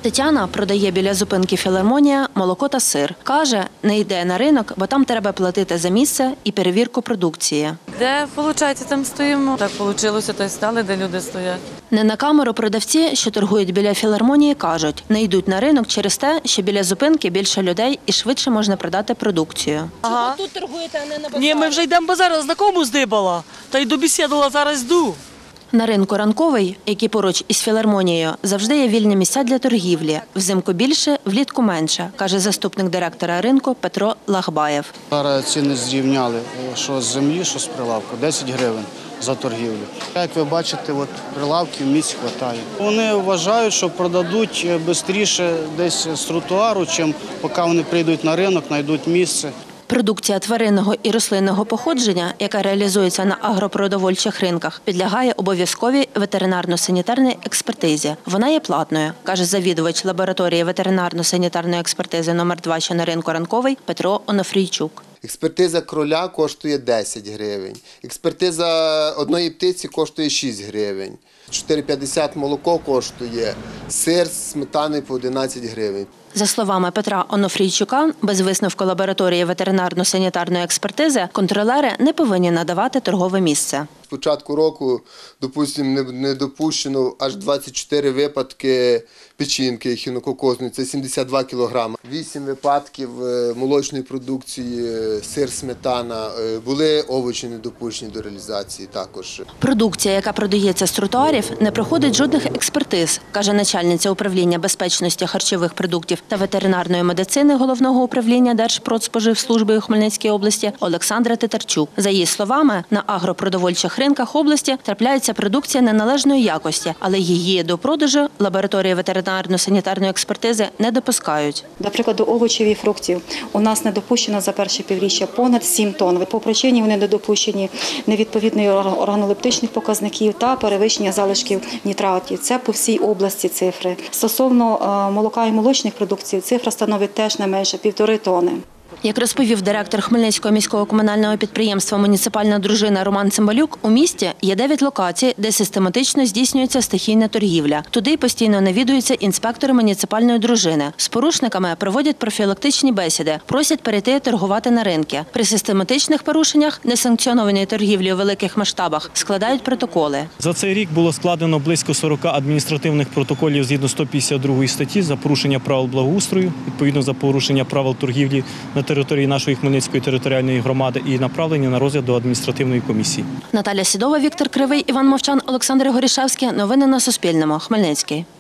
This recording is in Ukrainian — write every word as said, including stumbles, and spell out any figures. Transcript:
Тетяна продає біля зупинки «Філармонія» молоко та сир. Каже, не йде на ринок, бо там треба платити за місце і перевірку продукції. Де, виходить, там стоїмо. Так вийшло, то й стали, де люди стоять. Не на камеру продавці, що торгують біля «Філармонії», кажуть, не йдуть на ринок через те, що біля зупинки більше людей і швидше можна продати продукцію. Ага. Чого тут торгуєте, а не на базарі? Ні, ми вже йдемо базар, знакому здибала. Та й добесідувала, зараз йду. На ринку «Ранковий», який поруч із «Філармонією», завжди є вільні місця для торгівлі. Взимку більше, влітку менше, каже заступник директора ринку Петро Лахбаєв. Зараз ціни зрівняли, що з землі, що з прилавку, десять гривень за торгівлю. Як ви бачите, от прилавків місць вистачає. Вони вважають, що продадуть швидше десь з тротуару, чим поки вони прийдуть на ринок, знайдуть місце. Продукція тваринного і рослинного походження, яка реалізується на агропродовольчих ринках, підлягає обов'язковій ветеринарно-санітарній експертизі. Вона є платною, каже завідувач лабораторії ветеринарно-санітарної експертизи номер два, що на ринку «Ранковий» Петро Онофрійчук. Експертиза кроля коштує десять гривень, експертиза одної птиці коштує шість гривень, чотири п'ятдесят молоко коштує, сир з сметаною по одинадцять гривень. За словами Петра Онофрійчука, без висновку лабораторії ветеринарно-санітарної експертизи контролери не повинні надавати торгове місце. З початку року, допустимо, не допущено аж двадцять чотири випадки печінки ехінококозної, це сімдесят два кілограми. вісім випадків молочної продукції, сир, сметана, були овочі не допущені до реалізації також. Продукція, яка продається з тротуарів, не проходить жодних експертиз, каже начальниця управління безпечності харчових продуктів та ветеринарної медицини Головного управління Держпродспоживслужби у Хмельницькій області Олександра Титарчук. За її словами, на агропродовольчих ринках області трапляється продукція неналежної якості, але її до продажу лабораторії ветеринарно-санітарної експертизи не допускають. До прикладу, овочів і фруктів у нас не допущено за перше півріччя понад сім тонн. По причині вони не допущені невідповідної органолептичних показників та перевищення залишків нітратів. Це по всій області цифри. Стосовно молока і молочних продуктів, цифра становить теж не менше півтори тонни. Як розповів директор Хмельницького міського комунального підприємства «Муніципальна дружина» Роман Цимбалюк, у місті є дев'ять локацій, де систематично здійснюється стихійна торгівля. Туди постійно навідуються інспектори муніципальної дружини. З порушниками проводять профілактичні бесіди, просять перейти торгувати на ринки. При систематичних порушеннях несанкціонованої торгівлі у великих масштабах складають протоколи. За цей рік було складено близько сорока адміністративних протоколів згідно сто п'ятдесят другої статті за порушення правил благоустрою, відповідно за порушення правил торгівлі на території нашої Хмельницької територіальної громади і направлені на розгляд до адміністративної комісії. Наталя Сідова, Віктор Кривий, Іван Мовчан, Олександр Горішевський. Новини на Суспільному. Хмельницький.